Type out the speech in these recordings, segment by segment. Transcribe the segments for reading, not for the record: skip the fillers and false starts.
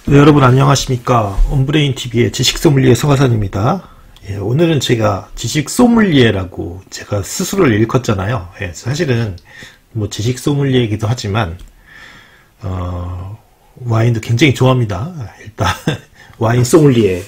네, 여러분 안녕하십니까. 온브레인TV의 지식소믈리에 서가산입니다. 예, 오늘은 제가 지식소믈리에라고 제가 스스로를 일컫잖아요. 예, 사실은 뭐 지식소믈리에이기도 하지만 와인도 굉장히 좋아합니다. 일단 와인 소믈리에가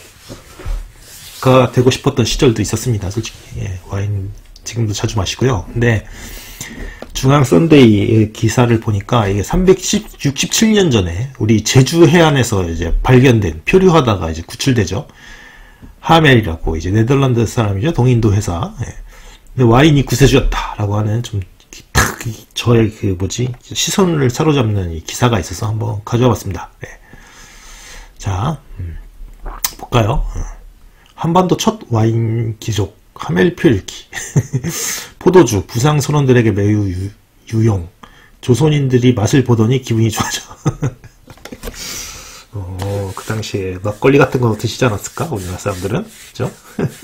되고 싶었던 시절도 있었습니다. 솔직히 예, 와인 지금도 자주 마시고요. 근데 중앙 썬데이 기사를 보니까 이게 367년 전에 우리 제주 해안에서 이제 발견된 표류하다가 이제 구출되죠. 하멜이라고 이제 네덜란드 사람이죠. 동인도 회사. 예. 근데 와인이 구세주였다라고 하는 좀 탁 저의 그 뭐지 시선을 사로잡는 이 기사가 있어서 한번 가져와 봤습니다. 예. 자, 볼까요? 한반도 첫 와인 기록. 하멜 표읽기. 포도주 부상 선원들에게 매우 유용. 조선인들이 맛을 보더니 기분이 좋아져. 그 당시에 막걸리 같은 거 드시지 않았을까? 우리나라 사람들은. 그죠?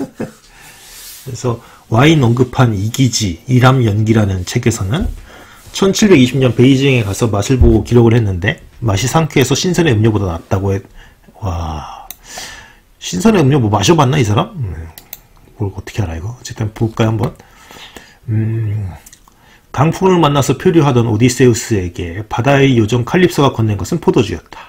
그래서 와인 언급한 이기지, 이람연기라는 책에서는 1720년 베이징에 가서 맛을 보고 기록을 했는데 맛이 상쾌해서 신선의 음료보다 낫다고 와, 신선의 음료 뭐 마셔봤나 이 사람? 뭘 어떻게 알아 이거? 어쨌든 볼까요 한번. 강풍을 만나서 표류하던 오디세우스에게 바다의 요정 칼립소가 건넨 것은 포도주였다.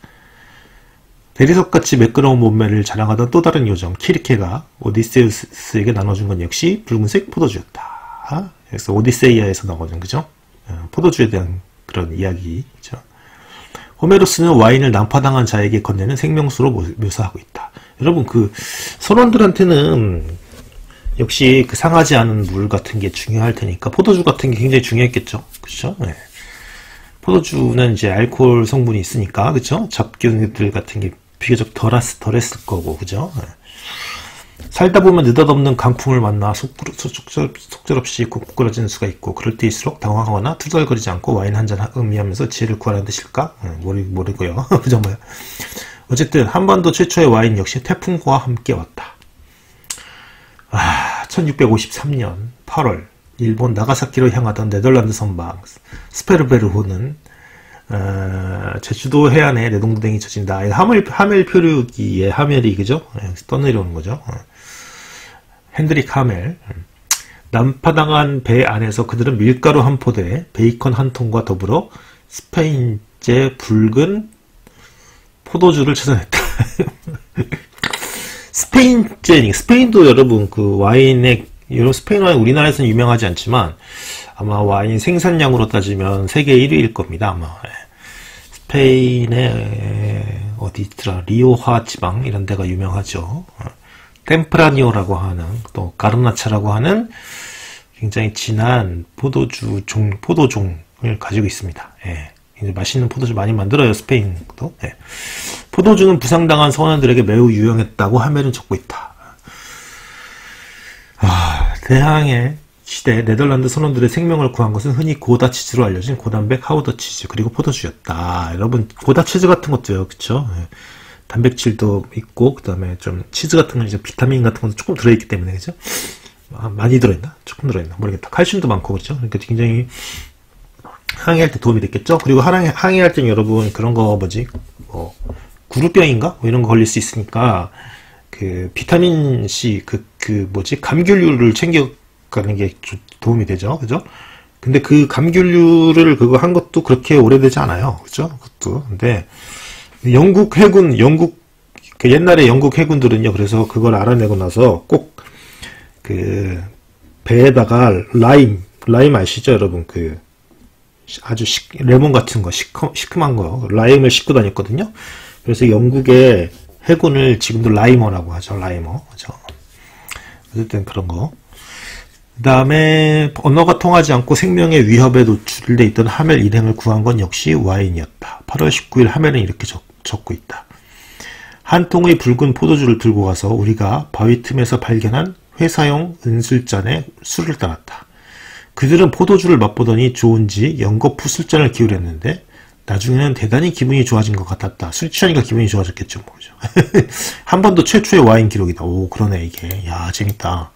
대리석같이 매끄러운 몸매를 자랑하던 또 다른 요정 키르케가 오디세우스에게 나눠준 건 역시 붉은색 포도주였다. 그래서 오디세이아에서 나오는 그죠? 포도주에 대한 그런 이야기죠. 호메로스는 와인을 난파당한 자에게 건네는 생명수로 묘사하고 있다. 여러분 그 선원들한테는 역시 그 상하지 않은 물 같은 게 중요할 테니까 포도주 같은 게 굉장히 중요했겠죠. 그렇죠? 네. 포도주는 이제 알코올 성분이 있으니까 그렇죠? 잡균들 같은 게 비교적 덜했을 거고 그죠? 네. 살다 보면 느닷없는 강풍을 만나 속절없이 부끄러지는 수가 있고 그럴 때일수록 당황하거나 투덜거리지 않고 와인 한 잔 음미하면서 지혜를 구하는 뜻일까? 모르고요. 그죠? 뭐야? 어쨌든 한반도 최초의 와인 역시 태풍과 함께 왔다. 1653년 8월 일본 나가사키로 향하던 네덜란드 선박 스페르베르호는 제주도 해안에 내동댕이 쳐진다. 하멜 표류기의 하멜이 그죠? 떠내려오는 거죠. 핸드릭 하멜. 난파당한 배 안에서 그들은 밀가루 한 포대, 베이컨 한 통과 더불어 스페인제 붉은 포도주를 찾아냈다. 스페인도 여러분 그 와인의 스페인 와인 우리나라에서는 유명하지 않지만 아마 와인 생산량으로 따지면 세계 1위일 겁니다. 아마 스페인의 어디 있더라 리오하 지방 이런 데가 유명하죠. 템프라니오라고 하는 또 가르나차라고 하는 굉장히 진한 포도종을 가지고 있습니다. 예. 맛있는 포도주 많이 만들어요. 스페인도. 예. 포도주는 부상당한 선원들에게 매우 유용했다고 하멜은 적고 있다. 대항해 시대 네덜란드 선원들의 생명을 구한 것은 흔히 고다 치즈로 알려진 고단백 하우더 치즈 그리고 포도주였다. 여러분 고다 치즈 같은 것도요. 그쵸? 예. 단백질도 있고 그 다음에 좀 치즈 같은 건 이제 비타민 같은 것도 조금 들어있기 때문에 그죠? 많이 들어있나? 조금 들어있나? 모르겠다. 칼슘도 많고 그렇죠? 그러니까 굉장히 항해할 때 도움이 됐겠죠? 그리고 항해할 때는 여러분 그런 거 뭐지? 구루병인가? 뭐 이런 거 걸릴 수 있으니까 그 비타민 C 그 뭐지? 감귤류를 챙겨가는 게 도움이 되죠. 그죠? 근데 그 감귤류를 그거 한 것도 그렇게 오래되지 않아요. 그죠? 그것도. 근데 영국 해군 그 옛날에 영국 해군들은요. 그래서 그걸 알아내고 나서 꼭 그 배에다가 라임 아시죠? 여러분 그 아주 레몬 같은 거 시큼한 거 라임을 싣고 다녔거든요. 그래서 영국의 해군을 지금도 라이머라고 하죠. 라이머. 그죠? 어쨌든 그런 거. 그 다음에 언어가 통하지 않고 생명의 위협에 노출돼 있던 하멜 일행을 구한 건 역시 와인이었다. 8월 19일 하멜은 이렇게 적고 있다. 한 통의 붉은 포도주를 들고 가서 우리가 바위 틈에서 발견한 회사용 은술잔에 술을 따랐다. 그들은 포도주를 맛보더니 좋은지 연거푸 술잔을 기울였는데 나중에는 대단히 기분이 좋아진 것 같았다. 술 취하니까 기분이 좋아졌겠죠. 뭐죠. 한반도 최초의 와인 기록이다. 오 그러네 이게. 야 재밌다.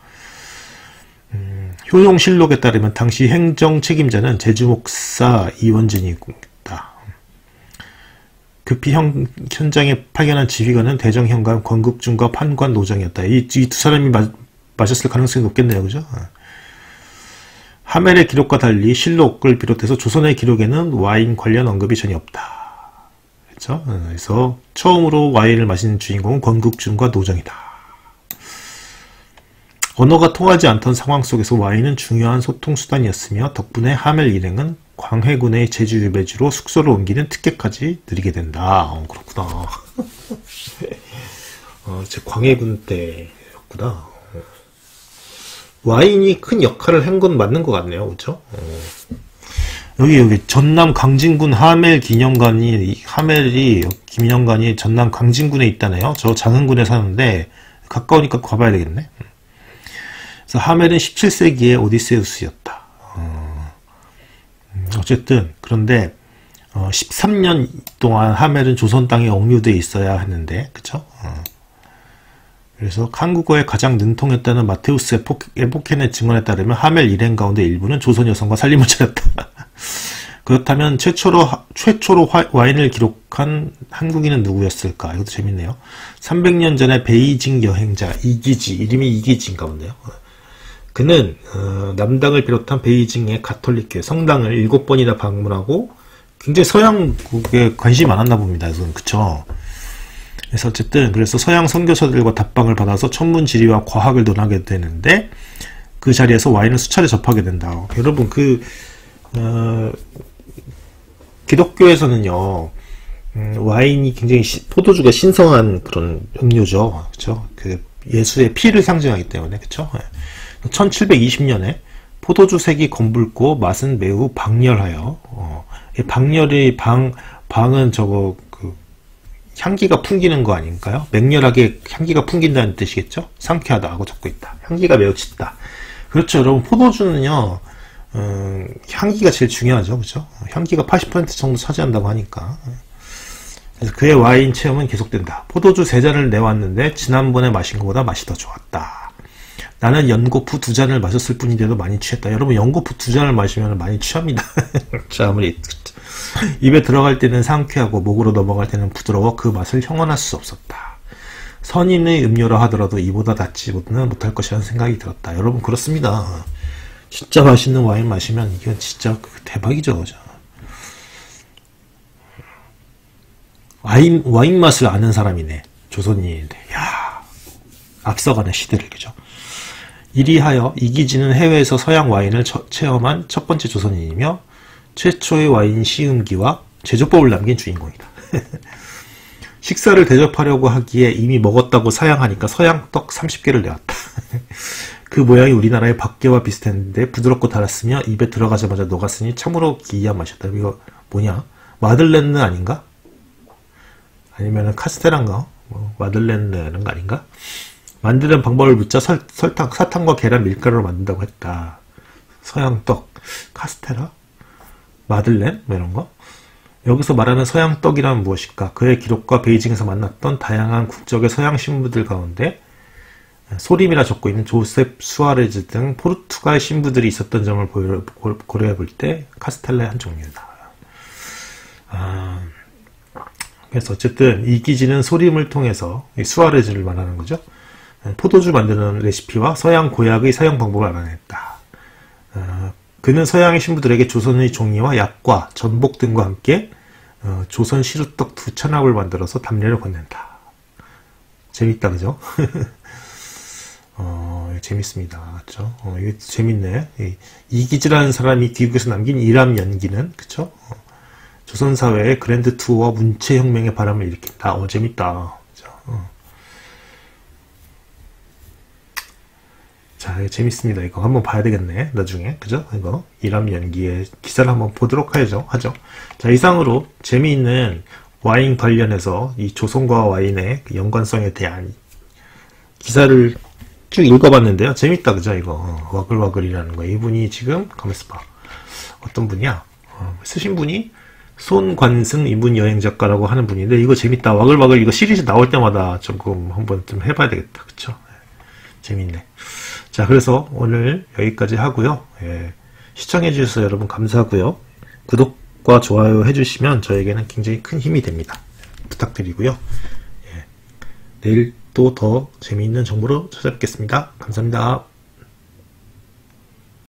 효용실록에 따르면 당시 행정 책임자는 제주 목사 이원진이다. 급히 현장에 파견한 지휘관은 대정현관 권국중과 판관 노정이었다. 이 두 사람이 마셨을 가능성이 높겠네요. 그죠? 하멜의 기록과 달리 실록을 비롯해서 조선의 기록에는 와인 관련 언급이 전혀 없다. 그렇죠? 그래서 처음으로 와인을 마신 주인공은 권국중과 노정이다. 언어가 통하지 않던 상황 속에서 와인은 중요한 소통수단이었으며 덕분에 하멜 일행은 광해군의 제주 유배지로 숙소를 옮기는 특혜까지 누리게 된다. 그렇구나. 제 광해군 때였구나. 와인이 큰 역할을 한 건 맞는 것 같네요. 그죠? 여기 전남 강진군 하멜 기념관이, 기념관이 전남 강진군에 있다네요. 저 장흥군에 사는데 가까우니까 가봐야 되겠네. 그래서 하멜은 17세기의 오디세우스였다. 어쨌든 그런데 13년 동안 하멜은 조선 땅에 억류돼 있어야 했는데, 그쵸? 그래서 한국어에 가장 능통했다는 마테우스 에포켄의 증언에 따르면 하멜 일행 가운데 일부는 조선 여성과 살림을 차렸다. 그렇다면 최초로 와인을 기록한 한국인은 누구였을까? 이것도 재밌네요. 300년 전에 베이징 여행자 이기지, 이름이 이기지인가 본데요. 그는 남당을 비롯한 베이징의 가톨릭교회 성당을 7번이나 방문하고 굉장히 서양국에 관심이 많았나 봅니다. 그쵸? 그래서 어쨌든 그래서 서양 선교사들과 답방을 받아서 천문지리와 과학을 논하게 되는데 그 자리에서 와인을 수차례 접하게 된다. 여러분 기독교에서는요 와인이 굉장히 포도주가 신성한 그런 음료죠. 그쵸? 그 예수의 피를 상징하기 때문에 그쵸? 1720년에 포도주 색이 검붉고 맛은 매우 박렬하여 박렬이 방은 저거 향기가 풍기는 거 아닌가요? 맹렬하게 향기가 풍긴다는 뜻이겠죠? 상쾌하다 하고 적고 있다. 향기가 매우 짙다. 그렇죠, 여러분. 포도주는요 향기가 제일 중요하죠. 그렇죠? 향기가 80% 정도 차지한다고 하니까. 그래서 그의 와인 체험은 계속된다. 포도주 3잔을 내왔는데 지난번에 마신 것보다 맛이 더 좋았다. 나는 연고프 2잔을 마셨을 뿐인데도 많이 취했다. 여러분 연고프 2잔을 마시면 많이 취합니다. 아무리 입에 들어갈 때는 상쾌하고 목으로 넘어갈 때는 부드러워 그 맛을 형언할 수 없었다. 선인의 음료라 하더라도 이보다 낫지는 못할 것이라는 생각이 들었다. 여러분 그렇습니다. 진짜 맛있는 와인 마시면 이건 진짜 대박이죠. 와인 맛을 아는 사람이네. 조선인인데. 야, 앞서가는 시대를. 그죠? 이리하여 이기지는 해외에서 서양 와인을 체험한 첫 번째 조선인이며 최초의 와인 시음기와 제조법을 남긴 주인공이다. 식사를 대접하려고 하기에 이미 먹었다고 사양하니까 서양떡 30개를 내왔다. 그 모양이 우리나라의 박계와 비슷했는데 부드럽고 달았으며 입에 들어가자마자 녹았으니 참으로 기이한 맛이었다. 이거 뭐냐? 마들렌느 아닌가? 아니면 카스테라인가? 마들렌느 이런 거 아닌가? 만드는 방법을 묻자 사탕과 계란, 밀가루로 만든다고 했다. 서양떡, 카스테라? 마들렌? 뭐 이런 거? 여기서 말하는 서양떡이란 무엇일까? 그의 기록과 베이징에서 만났던 다양한 국적의 서양 신부들 가운데 소림이라 적고 있는 조셉 수아레즈 등 포르투갈 신부들이 있었던 점을 고려해 볼 때 카스텔라의 한 종류다. 그래서 어쨌든 이기지는 소림을 통해서 수아레즈를 말하는 거죠. 포도주 만드는 레시피와 서양 고약의 사용 방법을 알아냈다. 그는 서양의 신부들에게 조선의 종이와 약과 전복 등과 함께 조선 시루떡 2찬압을 만들어서 답례를 건넨다. 재밌다, 그죠? 재밌습니다. 그쵸? 이게 재밌네. 이기지라는 사람이 귀국에서 남긴 이람 연기는, 그쵸? 조선 사회의 그랜드 투어와 문체혁명의 바람을 일으킨다. 재밌다. 그쵸? 자, 이거 재밌습니다. 이거 한번 봐야 되겠네. 나중에. 그죠? 이거. 이람 연기의 기사를 한번 보도록 하죠. 자, 이상으로 재미있는 와인 관련해서 이 조선과 와인의 그 연관성에 대한 기사를 쭉 읽어봤는데요. 재밌다. 그죠? 이거. 와글와글이라는 거. 이분이 지금, 가만있어 봐. 어떤 분이야? 쓰신 분이 손관승 이분 여행작가라고 하는 분인데, 이거 재밌다. 와글와글 이거 시리즈 나올 때마다 조금 한번 좀 해봐야 되겠다. 그쵸? 재밌네. 자, 그래서 오늘 여기까지 하고요. 시청해주셔서 여러분 감사하고요. 구독과 좋아요 해주시면 저에게는 굉장히 큰 힘이 됩니다. 부탁드리고요. 예. 내일 또 더 재미있는 정보로 찾아뵙겠습니다. 감사합니다.